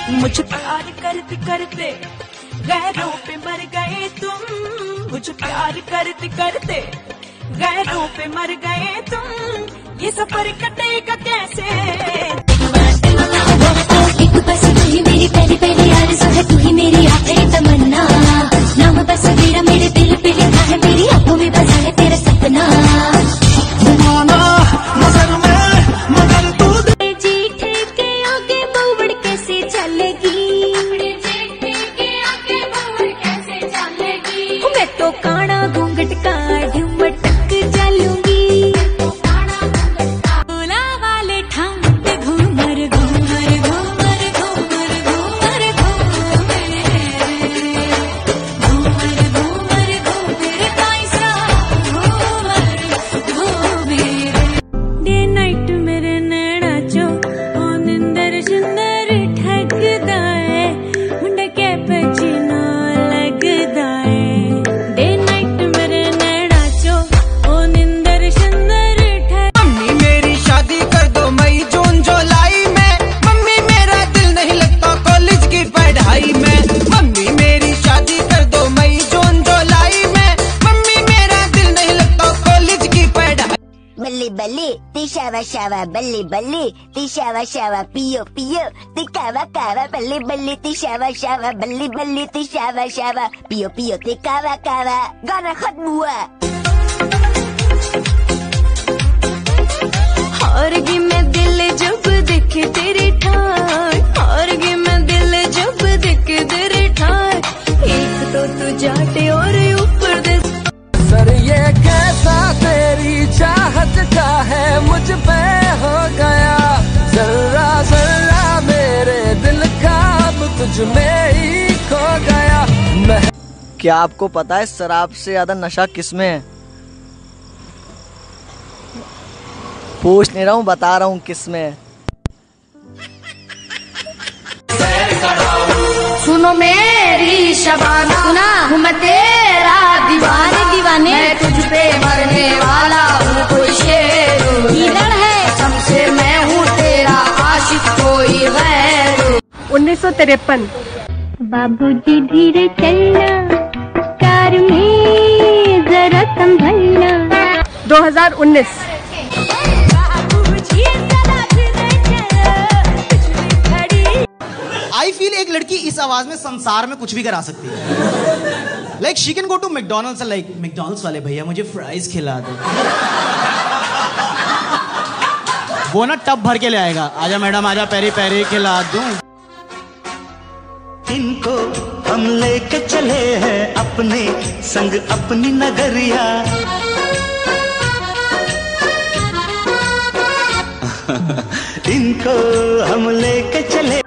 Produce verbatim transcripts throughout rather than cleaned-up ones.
मुझे प्यार करते करते गैरों पे मर गए तुम, मुझे प्यार करते करते गैरों पे मर गए तुम, ये सफर कटेगा कैसे। एक बस तू ही मेरी पहली पहली आरज़ू है, तू ही मेरी आखिरी तमन्ना, नाम बस तेरा मेरे दिल पे लिखा है, मेरी आंखों में बसा है तेरा सपना। बल्ली बल्ली ती शावा शावा बल्ली बल्ली ती शावा शावा पियो पियो ती कावा कावा बल्ली बल्ली ती शावा शावा बल्ली बल्ली ती शावा शावा पियो पियो ती कावा कावा। गाना खत्म हुआ। हारगी मैं दिल जब देखे तेरी ठार, हारगी मैं दिल जब देखे तेरी ठार, एक तो तू जाटे और ऊपर दे। सर ये कैसा तेरी चाहत का है मुझ पे हो गया, जर्रा जर्रा मेरे दिल का अब तुझ में ही खो गया। मैं क्या आपको पता है शराब से ज्यादा नशा किसमें है? पूछ नहीं रहा हूँ, बता रहा हूँ किसमें है। सुनो मेरी शबाना, सुना हूँ मैं तेरा दीवाने दीवाने, मैं तुझ पे मरने वाला हूँ कोई शेर ईदर है, सबसे मैं हूँ तेरा आशिक कोई गैर। उन्नीस सौ तिरपन। बाबूजी धीरे चलना, कार में जरा संभलना। दो हजार उन्नीस। आई फील एक लड़की इस आवाज में संसार में कुछ भी करा सकती है। Like she can go to McDonald's, like McDonald's वाले भैया मुझे फ्राइज खिला दो, वो ना टब भर के ले आएगा। आजा मैडम आजा, पेरी पेरी खिला दूं। इनको हम लेके चले हैं अपने संग अपनी नगरिया, इनको हम लेके चले।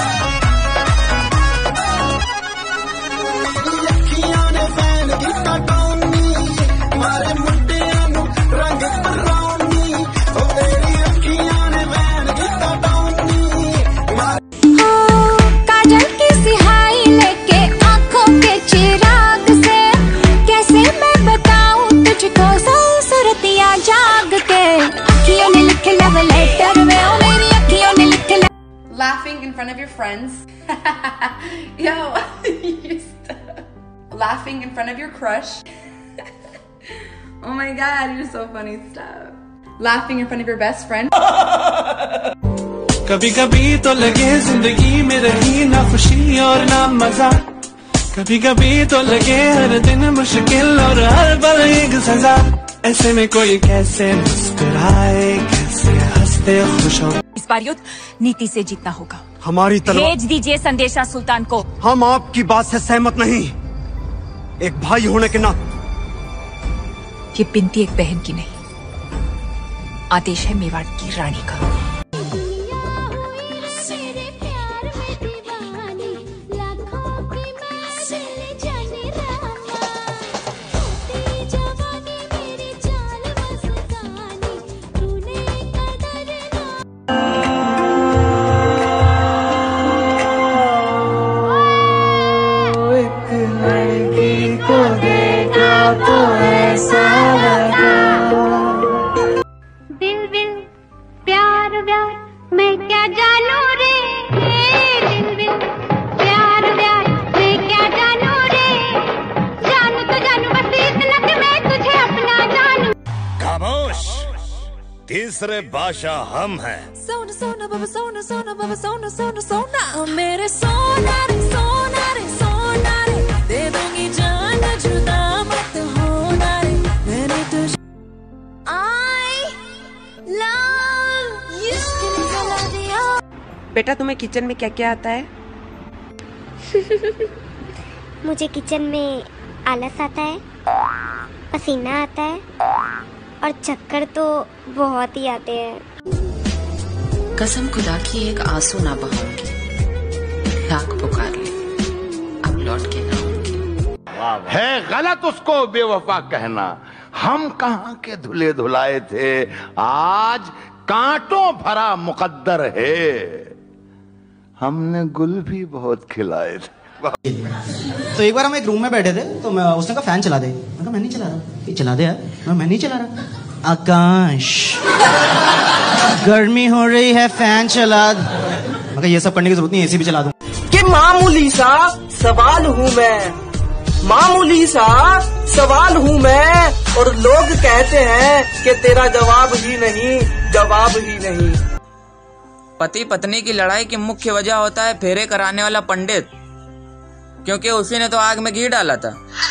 Laughing in front of your friends. Yo, laughing in front of your crush. Oh my god, you're so funny. Stop. Laughing in front of your best friend. कभी कभी तो लगे जिंदगी में रही ना खुशी और ना मजा, कभी कभी तो लगे हर दिन मुश्किल और हर पल एक सजा, ऐसे में कोई कैसे मुस्कुराए, कैसे हंसते खुश हो। इस बार युद्ध नीति से जीतना होगा। हमारी तलवार भेज दीजिए संदेशा सुल्तान को। हम आपकी बात से सहमत नहीं, एक भाई होने के नाते। ये बिनती एक बहन की नहीं, आदेश है मेवाड़ की रानी का। दिल दिल प्यार व्यार मैं क्या जानू रे, दिल दिल तीसरे बादशाह हम हैं। सोना सोना बाबा सोना सोना बाबा सोना सोना सोना मेरे सोना रे सोना रे सोना रे दे दूंगी जान जुदा मत होना रे मैंने तो I love you। बेटा तुम्हें किचन में क्या क्या आता है? मुझे किचन में आलस आता है, पसीना आता है और चक्कर तो बहुत ही आते हैं। कसम खुदा की एक आंसू ना बहाऊंगी, लाख पुकार ले अब लौट के ना आऊंगी। है गलत उसको बेवफा कहना, हम कहाँ के धुले धुलाए थे, आज कांटों भरा मुकद्दर है, हमने गुल भी बहुत खिलाए थे। तो एक बार हम एक रूम में बैठे थे, तो मैं उसने कहा फैन चला दे। मैं कहा मैं नहीं चला रहा। ये चला दे यार। मैं, मैं नहीं चला रहा। आकाश गर्मी हो रही है, फैन चला दे। मैं कहा ये सब करने की जरूरत नहीं, एसी भी चला दूं। कि मामूली सा सवाल हूँ मैं, मामूली सा सवाल हूँ मैं, और लोग कहते हैं कि तेरा जवाब ही नहीं, जवाब ही नहीं। पति पत्नी की लड़ाई की मुख्य वजह होता है फेरे कराने वाला पंडित, क्योंकि उसी ने तो आग में घी डाला था।